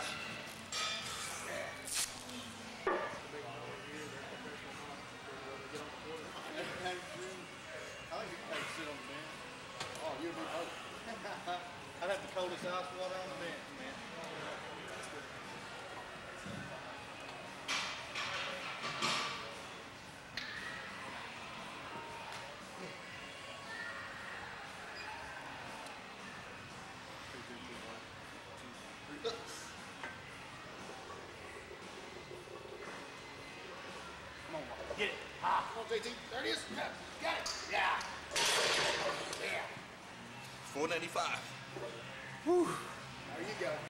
I think you can sit on the bench. Oh, you'll be both. I'd have the coldest ice water on the bench, man. That's good. Come on, Mark. Get it. Ah, come on, JT. There it is. Yeah. Got it. Yeah. Yeah. 495. Whew. There you go.